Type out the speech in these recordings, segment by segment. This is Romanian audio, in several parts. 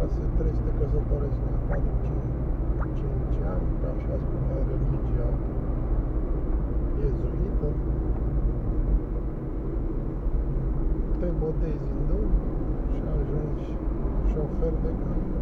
trebuie să te căsătorești neapărat după 5 ani, că așa spune religia iezuită. Te botezi în Domnul și ajungi șofer de camion.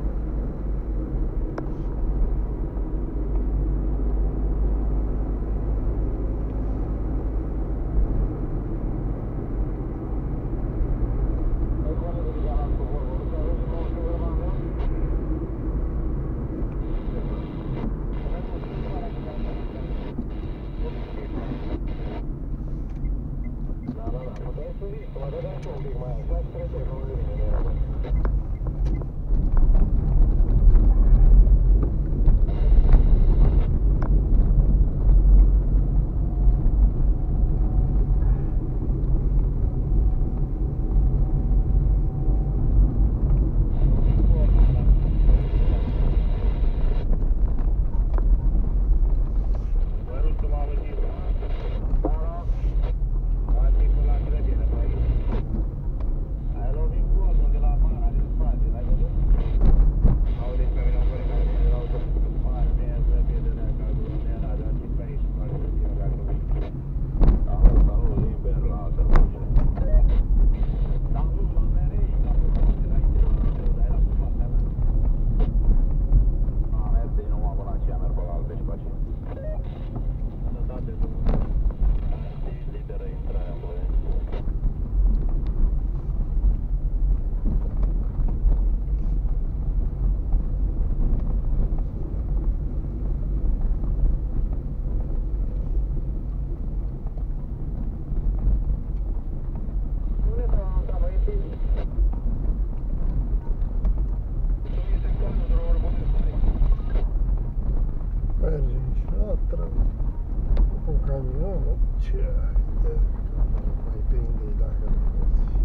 Mergi în șatră, cu camionul, ce ai de mai prinde dacă nu poți.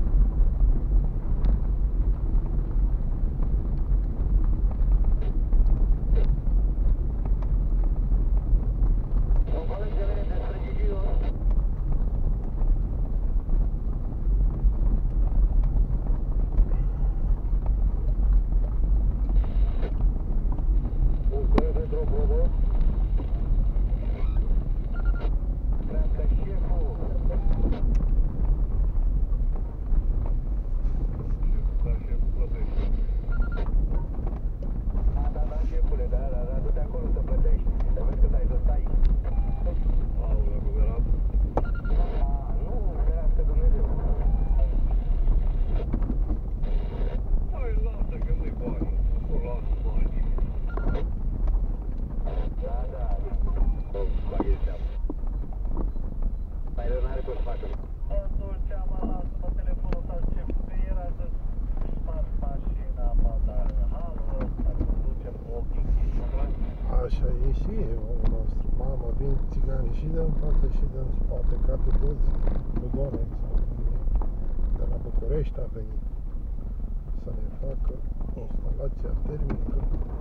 Așa e și omul nostru. Mamă, vin țiganii și de în față și de în spate, ca pe toți, Tudore sau de la București a venit să ne facă instalația termică.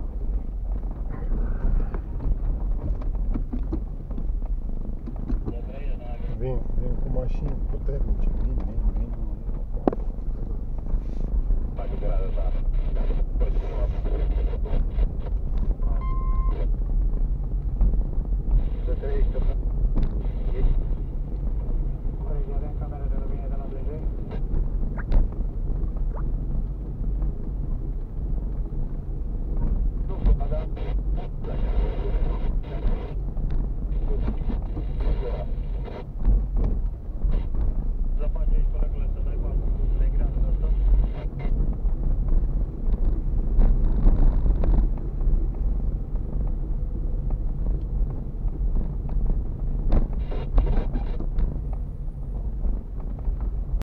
Vin cu mașini puternice, vin. Să trăiești